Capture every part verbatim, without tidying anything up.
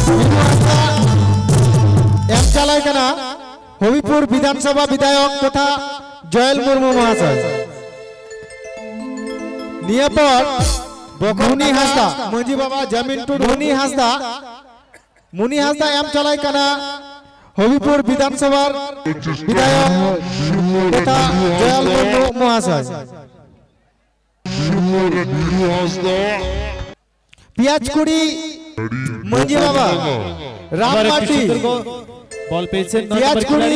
M चालाय कना हबिपुर विधानसभा विधायक तथा जयल मुर्मू महाशय नियपर मुनि हासदा मंजी बाबा जमीन टू मुनि हासदा मुनि हासदा एम चालाय कना हबिपुर विधानसभा विधायक तथा जयल मुर्मू महाशय पियाजकुड़ी मंजी बाबा राम माटी बॉल पेछे पियाजकुड़ी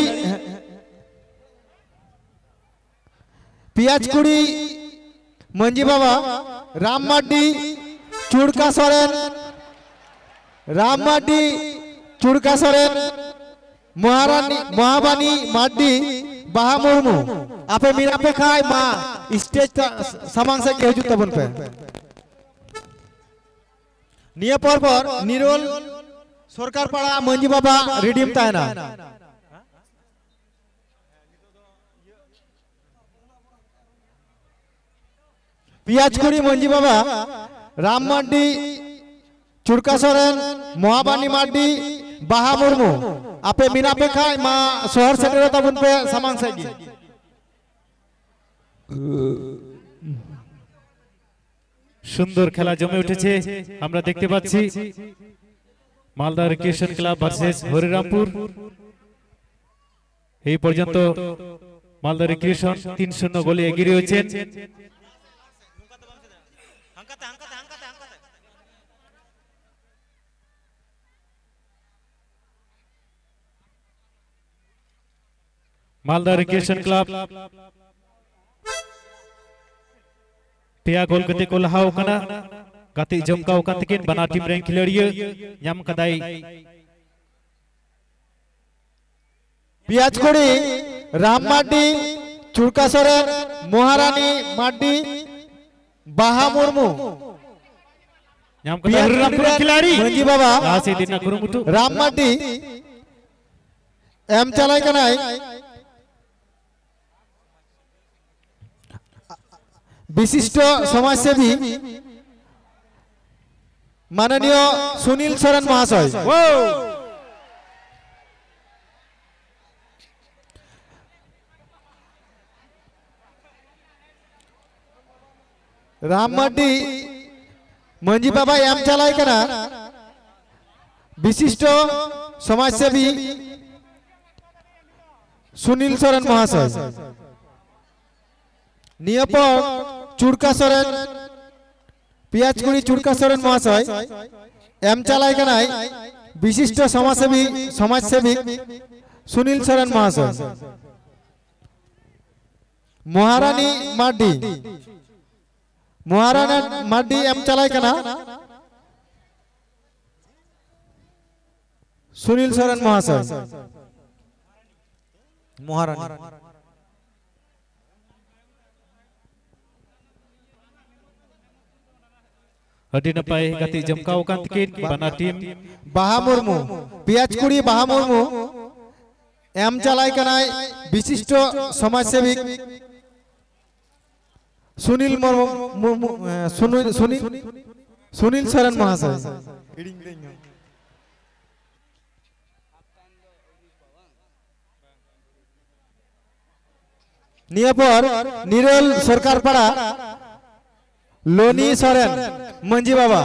पियाजकुड़ी मंजी बाबा राम माटी चुड़का सोरेन राम माटी चुड़का सोरेन महारानी महाबानी माटी बाहा मुर्मू आपे मीरा पे खाए माँ स्टेज सामान से के हजूत तबन पे निया पर पर निरोल सरकार पड़ा मंजी बाबा रिडीम तायना पियाजकुड़ी मंजी बाबा राम माटी चुड़का सोरेन महाबानी माटी बाहा मुर्मू आपे मीना पे खाए माँ शहर से तबन पे सामान से की सुंदर खेला जमे उठेছে আমরা দেখতে পাচ্ছি Malda recreation club versus Harirampur এই পর্যন্ত মালদা রিক্রিয়েশন তিন শূন্য গোলে এগিয়ে রয়েছেন मालदा रिक्रिएशन क्लब पिया गोल गति को लहाव कना गति जमकाव कान तकिन बना टीम रैंक खिलाड़िया यम कदाई पियाजकुड़ी राम माटी चुड़का सोरेन महारानी माटी बाहा मुर्मू यम कदाई हरिरामपुर खिलाड़ी मंजी बाबा आसे दिना कुरुमुटु राम माटी एम चलाय कनाई विशिष्ट समाजसेवी माननीय सुनील सोरेन महाशय राम माटी मंजी बाबा एम चलाय कना विशिष्ट समाजसेवी सुनील सोरेन महाशय नियपर चुड़का सोरेन पियाजकुड़ी चुड़का सोरेन महाशय एम चालाय कनाई विशिष्ट समाजसेवी समाजसेवी सुनील सोरेन महाशय महारानी माटी महारानी माटी एम चालाय कना सुनील सोरेन महाशय महारानी अडी नपाय गति जमकाव कान तकिन बना टीम बाहा मुर्मू पियाजकुड़ी बाहा मुर्मू एम चालाय कनाय विशिष्ट समाजसेवी सुनील मुर्मू सुनील सुनील सुनील सोरेन महाशय नियपर निरोल सरकार पड़ा लोनी सोरेन मंजी बाबा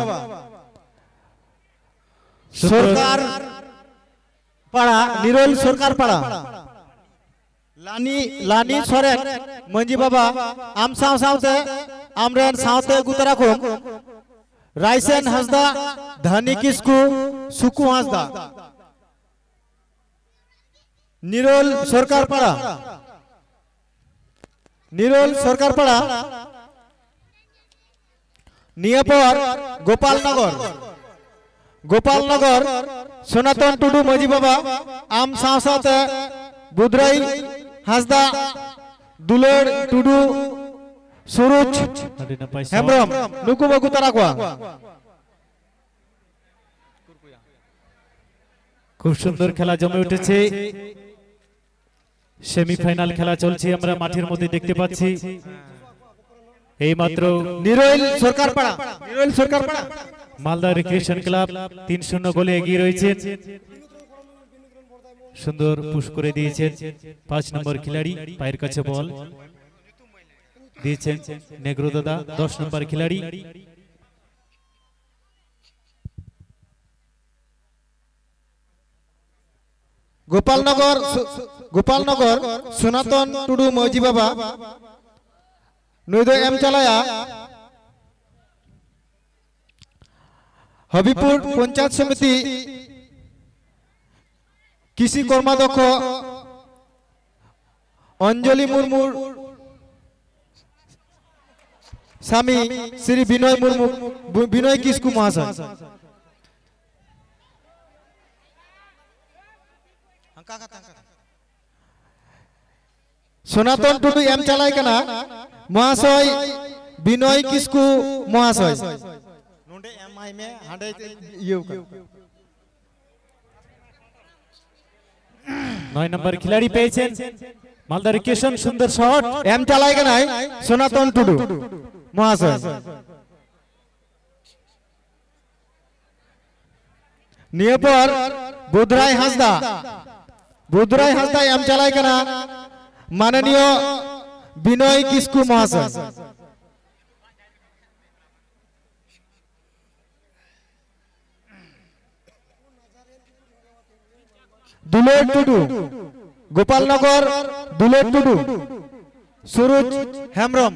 सरकार पड़ा निरोल सरकार पड़ा लानी लानी सोरेन मंजी बाबा आम साव सावते आमरेन सावते गुतराखो राइसेन हसदा धनी किसकु सुकु हसदा निरोल सरकार पड़ा निरोल सरकार पड़ा नियपर गोपालनगर गोपालनगर सनातन टुडू मंजी बाबा आम साव सावते बुधराई हसदा दुलेर टुडू सुरुज हेमरम नुकु बगु तराकवा खूब सुंदर खेला जमे उठेছে सेमिफाइनल खेला चलছে আমরা মাঠের মধ্যে দেখতে পাচ্ছি এই মাত্র নিরোল সরকার পাড়া নিরোল সরকার পাড়া মালদা রিক্রিয়েশন ক্লাব তিন শূন্য গোলে এগিয়ে রয়েছেন। সুন্দর পুশ করে দিয়েছেন পাঁচ নম্বর খিলাড়ি, পায়ের কাছে বল দিয়েছেন নেগ্রো দাদা দশ নম্বর খিলাড়ি। গোপালনগর গোপালনগর সনাতন টুডু মজি বাবা নৈদ এম চালায়া হবিপুর পঞ্চায়েত সমিতি কৃষি কর্মাধ্যক্ষ অঞ্জলি মুর্মুর স্বামী শ্রী বিনয় মুর্মু বিনয় কিসকু মহাশয়। সনাতন টুডু এম চালাই কেনা মহাশয় বিনয় কিসকু মহাশয়। নয় নম্বর খিলাড়ি পেয়েছেন মালদা রিক্রিয়েশন, সুন্দর শট এম চালাই কেনা সনাতন টুডু মহাশয়। নিয়ে পর বুধরাই হাসদা বুধরাই হাসদা এম চালাই কেনা মাননীয় বিনয় কিসকু মহাশয়। দুলের টুডু গোপালনগর দুলের টুডু সুরজ হেমব্রম।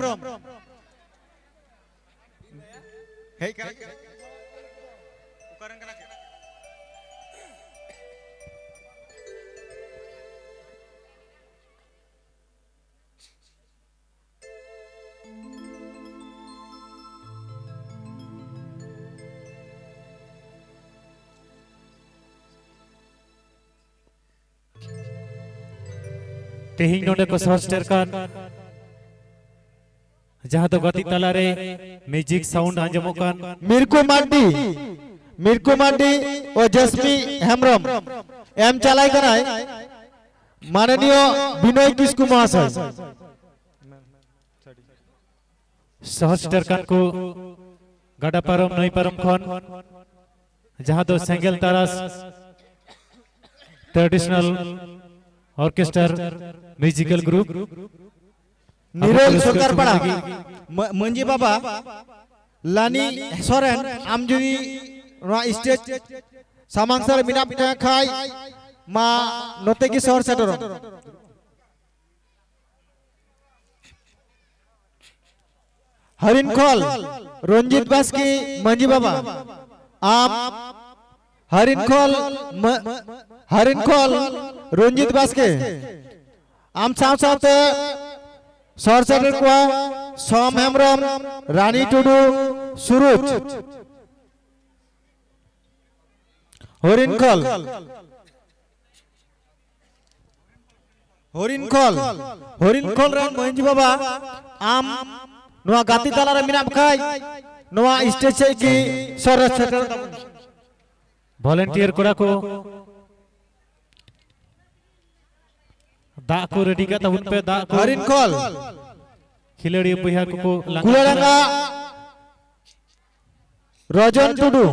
तेहिंग नोडे को सहस्टर कान जहां तो गति तलारे म्यूजिक साउंड आंजमो कान मिरकु मांडी मिरकु मांडी और जस्मी हेमब्रम एम चालाई कराय माननीय विनय किসকু মহাশয়। सहस्टर कान को गाडा पारम नई पारम खन जहां तो सेंगल तारास ट्रेडिशनल ऑर्केस्ट्रा म्यूजिकल ग्रुप निरोल सरकार पड़ा मंजी बाबा लानी सोरेन आमजुदी स्टेज सामांसर मिना पिठा खाई मा नोते की शहर सेटर हरिनखोल रंजीत बास्की मंजी बाबा आम हरिनखोल हरिनखोल रंजीत बास्के आम साथ साथ शहर सेटर को सोम हेमब्रम रानी टुडू सुरुज हरिनखोल हरिनखोल हरिनखोल रन मंजी बाबा आम नवा गाती ताला रे मिना बखाई नवा स्टेज से की शहर सेटर वॉलंटियर कोड़ा को दाग को रेडी करता उन पे दाग को हरिनखोल खिलाड़ी बुया को कुलरंगा रजन टुडू